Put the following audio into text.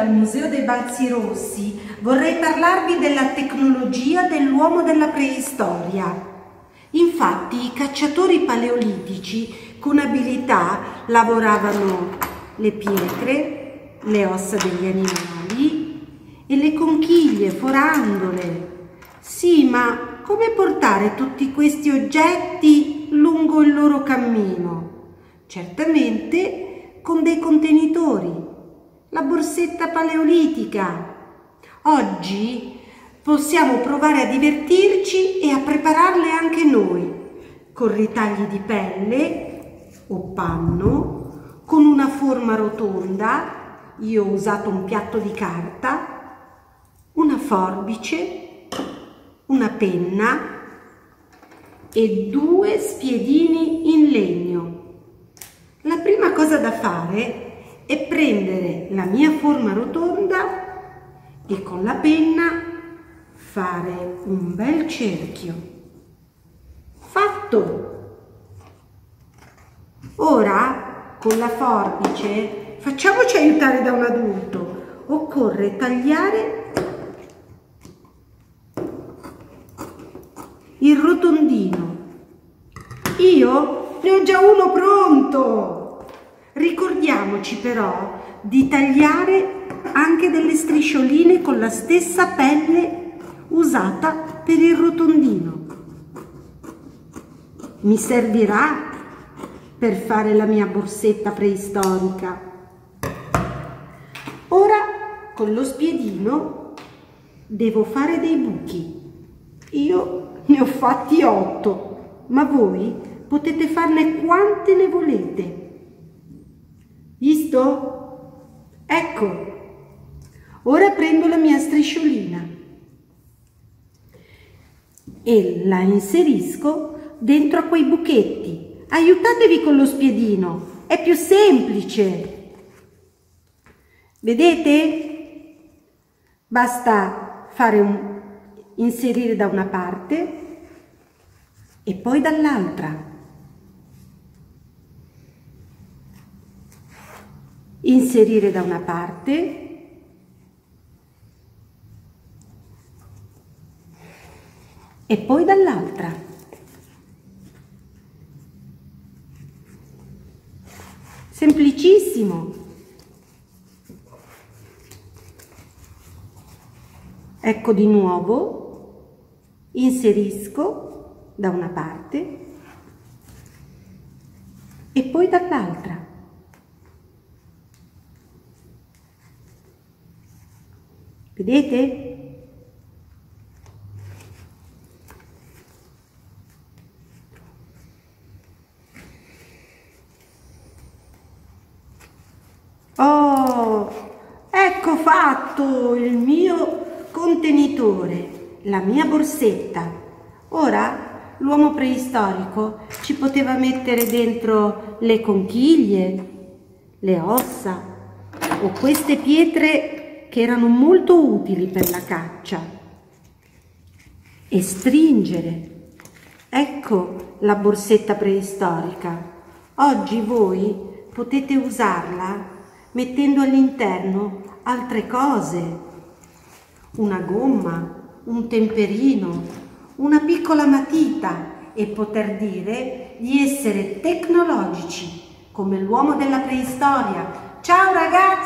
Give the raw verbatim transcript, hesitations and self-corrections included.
dal Museo dei Balzi Rossi vorrei parlarvi della tecnologia dell'uomo della preistoria. Infatti i cacciatori paleolitici con abilità lavoravano le pietre, le ossa degli animali e le conchiglie forandole. Sì, ma come portare tutti questi oggetti lungo il loro cammino? Certamente con dei contenitori, la borsetta paleolitica. Oggi possiamo provare a divertirci e a prepararle anche noi, con ritagli di pelle o panno, con una forma rotonda. Io ho usato un piatto di carta, una forbice, una penna e due spiedini in legno. La prima cosa da fare è prendere la mia forma rotonda e con la penna fare un bel cerchio. Fatto! Ora con la forbice facciamoci aiutare da un adulto. Occorre tagliare il rotondino. Io ne ho già uno pronto. Ricordiamoci però di tagliare anche delle striscioline con la stessa pelle usata per il rotondino. Mi servirà per fare la mia borsetta preistorica. Ora con lo spiedino devo fare dei buchi. Io ne ho fatti otto, ma voi potete farne quante ne volete. Visto? Ecco, ora prendo la mia strisciolina e la inserisco dentro a quei buchetti. Aiutatevi con lo spiedino, è più semplice. Vedete? Basta fare un, inserire da una parte e poi dall'altra. Inserire da una parte e poi dall'altra. Semplicissimo. Ecco di nuovo, inserisco da una parte e poi dall'altra. Vedete? Oh, ecco fatto il mio contenitore, la mia borsetta. Ora l'uomo preistorico ci poteva mettere dentro le conchiglie, le ossa o queste pietre che erano molto utili per la caccia, e stringere. Ecco la borsetta preistorica. Oggi voi potete usarla mettendo all'interno altre cose, una gomma, un temperino, una piccola matita, e poter dire di essere tecnologici come l'uomo della preistoria. Ciao ragazzi!